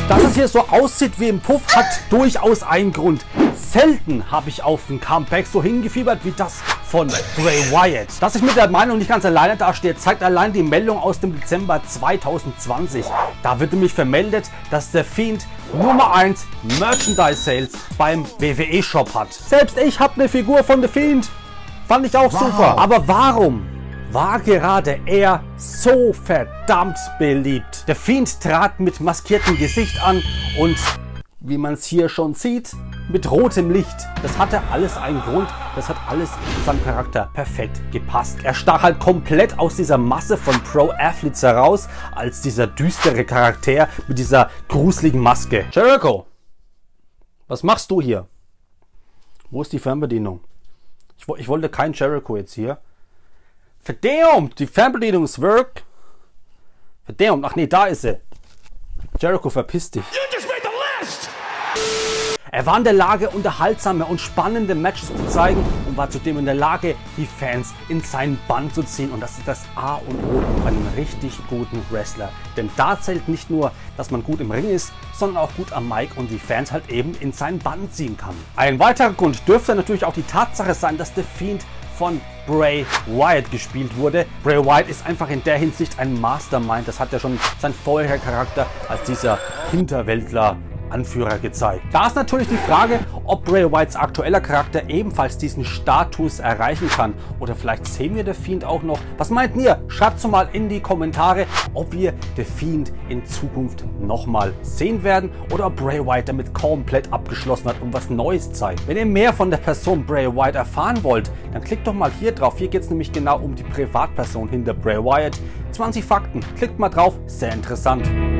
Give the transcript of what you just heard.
Dass es hier so aussieht wie im Puff, hat durchaus einen Grund. Selten habe ich auf ein Comeback so hingefiebert wie das von Bray Wyatt. Dass ich mit der Meinung nicht ganz alleine dastehe, zeigt allein die Meldung aus dem Dezember 2020. Da wird nämlich vermeldet, dass der Fiend Nummer 1 Merchandise Sales beim WWE Shop hat. Selbst ich habe eine Figur von The Fiend. Fand ich auch super. Aber warum war gerade er so verdammt beliebt? Der Fiend trat mit maskiertem Gesicht an und, wie man es hier schon sieht, mit rotem Licht. Das hatte alles einen Grund, das hat alles zu seinem Charakter perfekt gepasst. Er stach halt komplett aus dieser Masse von Pro-Athletes heraus, als dieser düstere Charakter mit dieser gruseligen Maske. Jericho, was machst du hier? Wo ist die Fernbedienung? Ich wollte kein Jericho jetzt hier. Verdammt, die Fernbedienung ist weg. Verdammt, ach nee, da ist sie. Jericho, verpiss dich. Er war in der Lage, unterhaltsame und spannende Matches zu zeigen und war zudem in der Lage, die Fans in seinen Bann zu ziehen. Und das ist das A und O bei einem richtig guten Wrestler. Denn da zählt nicht nur, dass man gut im Ring ist, sondern auch gut am Mic und die Fans halt eben in seinen Bann ziehen kann. Ein weiterer Grund dürfte natürlich auch die Tatsache sein, dass The Fiend von Bray Wyatt gespielt wurde. Bray Wyatt ist einfach in der Hinsicht ein Mastermind. Das hat ja schon sein vorheriger Charakter als dieser Hinterwäldler Anführer gezeigt. Da ist natürlich die Frage, ob Bray Wyatts aktueller Charakter ebenfalls diesen Status erreichen kann. Oder vielleicht sehen wir The Fiend auch noch. Was meint ihr? Schreibt es mal in die Kommentare, ob wir The Fiend in Zukunft nochmal sehen werden oder ob Bray Wyatt damit komplett abgeschlossen hat und was Neues zeigt. Wenn ihr mehr von der Person Bray Wyatt erfahren wollt, dann klickt doch mal hier drauf. Hier geht es nämlich genau um die Privatperson hinter Bray Wyatt. 20 Fakten. Klickt mal drauf. Sehr interessant.